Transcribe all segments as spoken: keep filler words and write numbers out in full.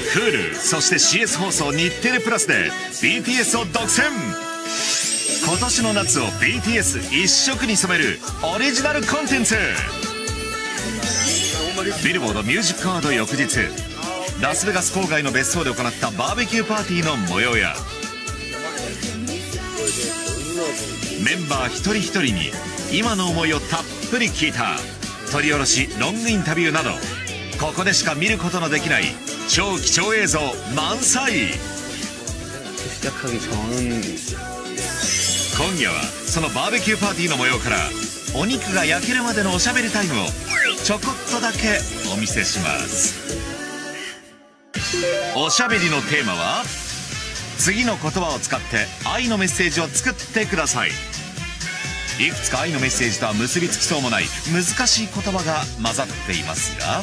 Hulu そして シーエス 放送日テレプラスで ビーティーエス を独占。今年の夏を ビーティーエス 一色に染めるオリジナルコンテンツ。ビルボードミュージックアワード翌日、ラスベガス郊外の別荘で行ったバーベキューパーティーの模様や、メンバー一人一人に今の思いをたっぷり聞いた撮り下ろしロングインタビューなど、ここでしか見ることのできない超貴重映像満載。今夜はそのバーベキューパーティーの模様からお肉が焼けるまでのおしゃべりタイムをちょこっとだけお見せします。おしゃべりのテーマは、次の言葉を使って愛のメッセージを作ってください。いくつか愛のメッセージとは結びつきそうもない難しい言葉が混ざっていますが、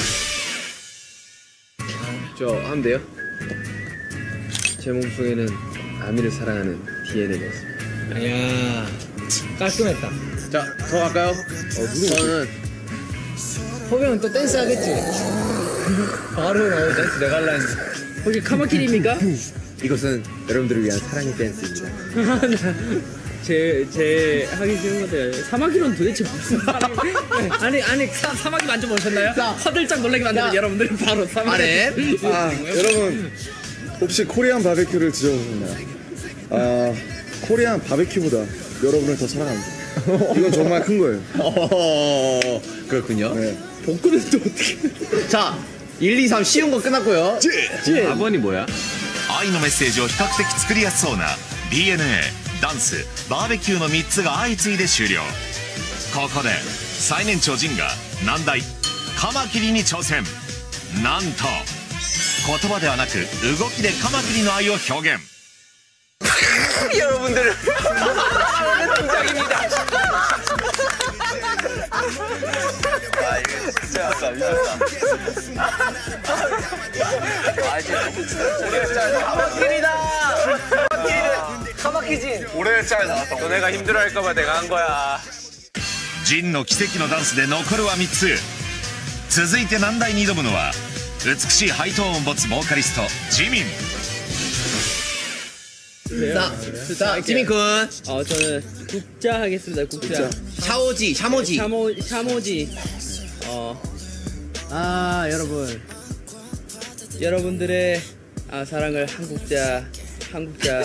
저 하면 돼요? 제 몸속에는 아미를 사랑하는 디엔에이가 있습니다. 이야, 깔끔했다. 자, 더 갈까요? 어, 저는 호병은 또 댄스 하겠지. 바로 나오는 댄스 내가 할라 했는데. 혹시 카마키리입니까? 이것은 여러분들을 위한 사랑의 댄스입니다. 제, 제 하기 싫은 건데, 사마키로는 도대체 무슨 사람이. 아니, 아니, 사, 사마키 만져보셨나요? 허들짝 놀라게 만드는 여러분들이 바로 사마키. 아, 여러분, 혹시 코리안 바베큐를 드셔보셨나요? 아, 코리안 바베큐보다 여러분을 더 사랑합니다. 이건 정말 큰 거예요. 어, 그렇군요. 네. 복근은 또 어떻게. 자, 일, 이, 삼 쉬운 거 끝났고요. 찐! 사 번이 뭐야? 愛のメッセージを比較的作りやすそうな ディーエヌエー、ダンス、バーベキューのみっつが相次いで終了。ここで最年長ジンが難題カマキリに挑戦。なんと言葉ではなく動きでカマキリの愛を表現。 여러분들 동작입니다. 아 이거 진짜 아까 미쳤다. 아 진짜 너무 진짜 카마키리다. 카마키리. 카마키진. 올해 짤 나왔다. 너네가 힘들어할까봐 내가 한 거야. ジンの奇跡のダンスで残るはみっつ。続いて難題に挑むのは美しいハイトーンを持つボーカリストジミン。 자, 자, 지민군. 어, 저는 국자 하겠습니다. 국자. 샤오지, 샤모지. 샤모, 샤모지. 어. 아, 여러분. 여러분들의 아, 사랑을 한국자, 한국자.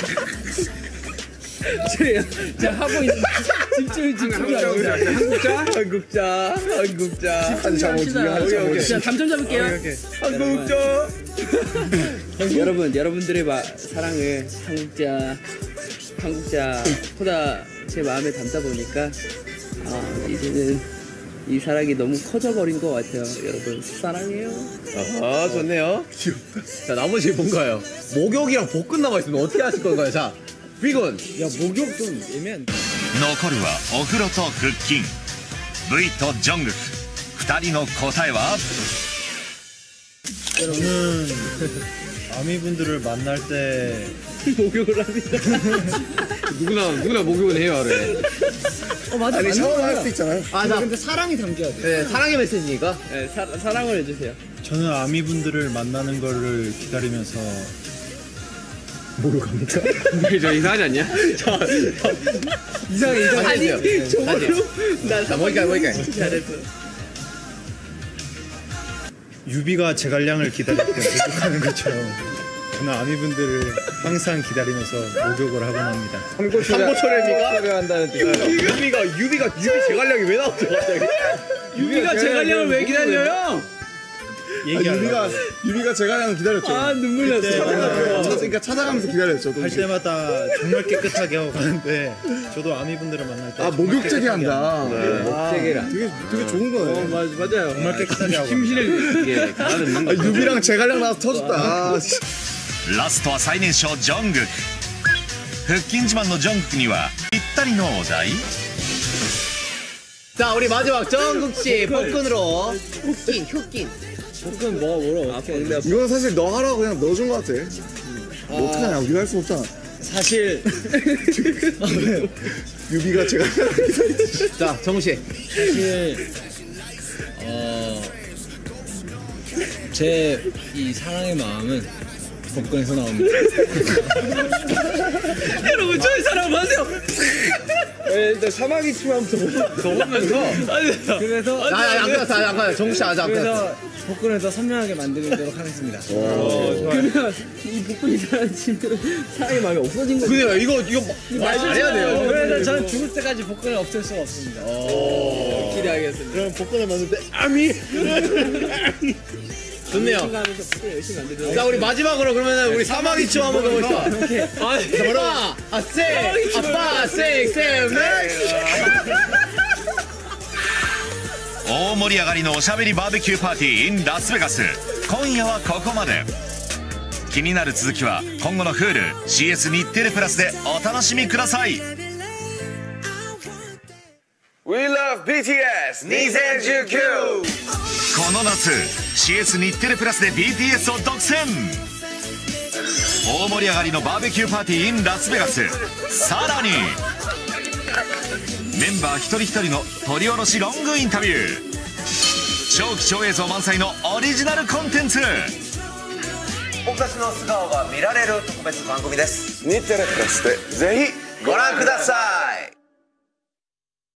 제가 하고 있는 집중 집중이 아닙니다. 한국자, 한국자, 한국자. 한 샤모지, 한 샤모지. 자, 감점 잡을게요. 한국자. 여러분, 여러분들의 마, 사랑을 한국자, 한국자 보다 제 마음에 담다 보니까 아, 이제는 이 사랑이 너무 커져버린 것 같아요. 여러분, 사랑해요. 아, 좋네요. 귀엽다. 자, 나머지 뭔가요? 목욕이랑 복근 남아있으면 어떻게 하실 건가요? 자, 비건. 야, 목욕 좀 애매한. 残るはお風呂と腹筋。 V とジョングクふたりの答えは。 저는 아미분들을 만날 때 목욕을 합니다. 누구나, 누구나 목욕은 해요, 그래. 어, 맞아. 아니, 샤워를 할 수 있잖아요. 아, 나 근데 사랑이 담겨야 돼. 네, 사랑의 메시지니까. 네, 사, 사랑을 해주세요. 저는 아미분들을 만나는 거를 기다리면서 목욕합니까? 저 이상하지 않냐? 저, 이상해, 이상해. 아니, 저걸로 난 자, 뭐니까, 뭐니까. 잘했어. 유비가 제갈량을 기다릴 때 목욕하는 것처럼 저는 아미분들을 항상 기다리면서 목욕을 하곤 합니다. 삼고초래입니까? 한다는 뜻. 유비가, 유비가, 유비 제갈량이 왜 나왔죠, 갑자기? 유비가 제갈량을 왜 기다려요? 아, 유비가 유비가 제갈량을 기다렸죠. 아, 눈물 났어. 그러니까 찾아가면서 기다렸죠. 할 때마다 정말 깨끗하게 하고 가는데 저도 아미분들을 만날 때 아, 목욕제기 한다. 목욕제기라. 되게 되게 좋은 거예요. 어, 맞, 맞아요. 정말 깨끗하게 하고 심신을 이게 가다듬는 아, 유비랑 제갈량 나와서 터졌다. 아, ラストは最年少ジョングク。腹筋自慢のジョングクにはぴったりのお題。 자, 우리 마지막 정국씨 복근으로 훅긴, 훅긴. 복근 뭐, 뭐라 어떻게 해? 이건 사실 너 하라고 그냥 넣어준 것 같아. 뭐 어떡하냐, 우리가 할 수 없잖아. 사실 유비가 제갈량을 기다렸지. 자, 정우씨. 사실 어 제 이 사랑의 마음은 복근에서 나옵니다. 여러분 저희 사랑 마세요. 일단 사마귀 춤 한번 먹으면서 그래서 아니 안 끝났어 안 끝났어 정씨 아직 안 끝났어. 복근을 더 선명하게 만들도록 하겠습니다. 그러면 이 복근이 사라지면 사랑의 마음이 없어진 거예요. 그래요 이거 이거 말 잘해야 돼요. 그래서 저는 죽을 때까지 복근을 없앨 수가 없습니다. 기대하겠습니다. 그럼 복근을 만들 때 아미 좋네요. 생각하면서 복근 열심히 만들도록. 자 우리 마지막으로 그러면 우리 사마귀 춤 한번 가봅시다. 아빠 아세 아빠 세세 네. 大盛り上がりのおしゃべりバーベキューパーティー in ラスベガス。今夜はここまで。気になる続きは今後の Hulu、シーエス 日テレプラスでお楽しみください。 We love ビーティーエスにせんじゅうきゅう。 この夏 シーエス 日テレプラスで ビーティーエス を独占。大盛り上がりのバーベキューパーティー in ラスベガス。さらにメンバー一人一人の撮り下ろしロングインタビュー、超貴重映像満載のオリジナルコンテンツ。 僕たちの素顔が見られる特別番組です。日テレプラスでぜひご覧ください。